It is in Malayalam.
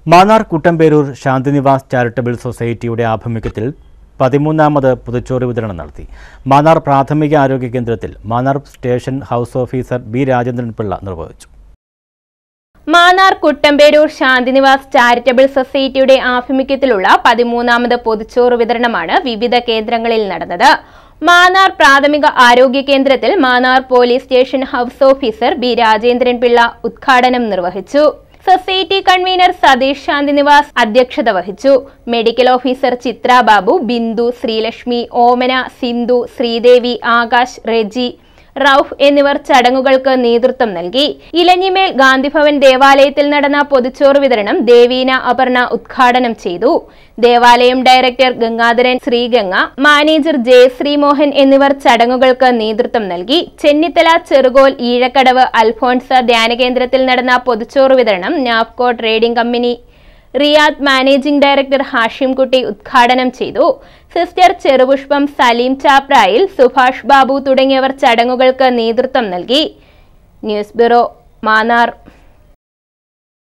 മാന്നാർ കുട്ടമ്പേരൂർ ശാന്തിനിവാസ് ചാരിറ്റബിൾ സൊസൈറ്റിയുടെ ആഭിമുഖ്യത്തിൽ 13ാമത് പുതുച്ചോറ് വിതരണം നടത്തി. മാന്നാർ പ്രാഥമിക ആരോഗ്യ കേന്ദ്രത്തിൽ Mannar station house officer B Rajendran Pillai നിർവഹിച്ചു. മാന്നാർ കുട്ടമ്പേരൂർ ശാന്തിനിവാസ് ചാരിറ്റബിൾ സൊസൈറ്റിയുടെ ആഭിമുഖ്യത്തിലുള്ള 13ാമത് പൊതുച്ചോറ് വിതരണമാണ് വിവിധ കേന്ദ്രങ്ങളിൽ നടന്നത്. മാന്നാർ പ്രാഥമിക ആരോഗ്യ കേന്ദ്രത്തിൽ Mannar police station house officer B Rajendran Pillai ഉദ്ഘാടനം നിർവഹിച്ചു. സൊസൈറ്റി കൺവീനർ സതീഷ് ശാന്തിനിവാസ് അധ്യക്ഷത വഹിച്ചു. മെഡിക്കൽ ഓഫീസർ ചിത്ര ബാബു, ബിന്ദു, ശ്രീലക്ഷ്മി, ഓമന, സിന്ധു, ശ്രീദേവി, ആകാശ്, റെജി, റൌഫ് എന്നിവർ ചടങ്ങുകൾക്ക് നേതൃത്വം നൽകി. ഇലഞ്ഞിമേൽ ഗാന്ധിഭവൻ ദേവാലയത്തിൽ നടന്ന പൊതുച്ചോറ് വിതരണം ദേവീന അപർണ ഉദ്ഘാടനം ചെയ്തു. ദേവാലയം ഡയറക്ടർ ഗംഗാധരൻ ശ്രീഗംഗ, മാനേജർ ജയശ്രീ മോഹൻ എന്നിവർ ചടങ്ങുകൾക്ക് നേതൃത്വം നൽകി. ചെന്നിത്തല, ചെറുകോൽ, ഈഴക്കടവ്, അൽഫോൺസ ധ്യാനകേന്ദ്രത്തിൽ നടന്ന പൊതുച്ചോറ് വിതരണം Nafco trading company Riyadh managing director Hashimkutty ഉദ്ഘാടനം ചെയ്തു. സിസ്റ്റർ ചെറുപുഷ്പം, സലീം ചാപ്രായിൽ, സുഭാഷ് ബാബു തുടങ്ങിയവർ ചടങ്ങുകൾക്ക് നേതൃത്വം നൽകി. News bureau, Mannar.